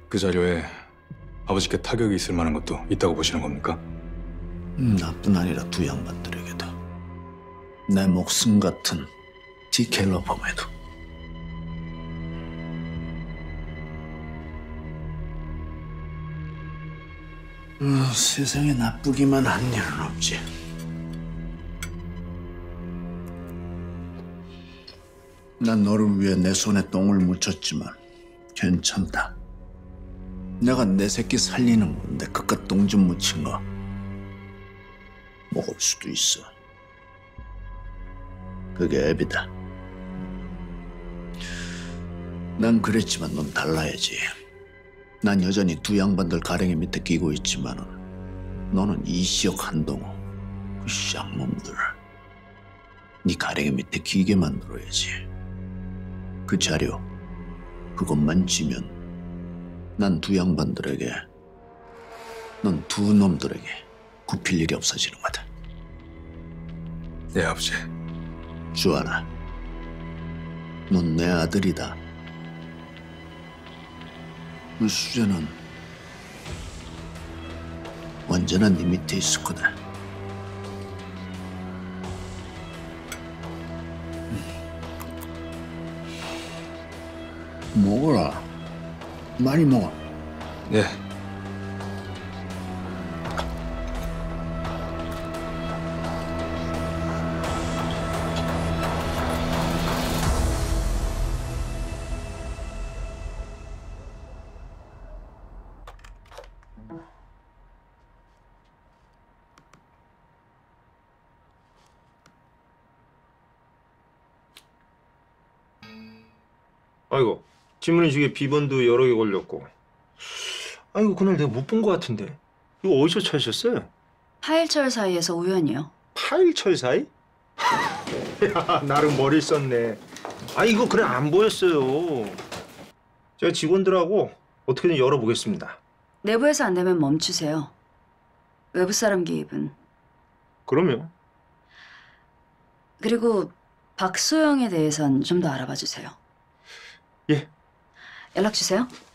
그 자료에 아버지께 타격이 있을 만한 것도 있다고 보시는 겁니까? 나뿐 아니라 두 양반들에게도 내 목숨 같은 디켈러 범에도. 세상에 나쁘기만 한 일은 없지. 난 너를 위해 내 손에 똥을 묻혔지만 괜찮다. 내가 내 새끼 살리는 건데 그깟 똥 좀 묻힌 거 먹을 수도 있어. 그게 애비다. 난 그랬지만 넌 달라야지. 난 여전히 두 양반들 가랭이 밑에 끼고 있지만은 너는 이시혁 한동호 그 쌍놈들 네 가랭이 밑에 끼게 만들어야지. 그 자료 그것만 지면 난 두 양반들에게 넌 두 놈들에게 굽힐 일이 없어지는 거다. 네, 아버지. 주하나, 넌 내 아들이다. 그 수재는 언제나 네 밑에 있을 거다. 먹어라. 많이 먹어. 네. 아이고, 지문이 중에 비번도 여러 개 걸렸고. 아이고, 그날 내가 못 본 것 같은데. 이거 어디서 찾으셨어요? 파일철 사이에서 우연이요. 파일철 사이? 야, 나름 머리 썼네. 아, 이거 그래 안 보였어요. 제가 직원들하고 어떻게든 열어보겠습니다. 내부에서 안 되면 멈추세요. 외부 사람 개입은. 그럼요. 그리고 박소영에 대해선 좀 더 알아봐 주세요. 예. 연락 주세요.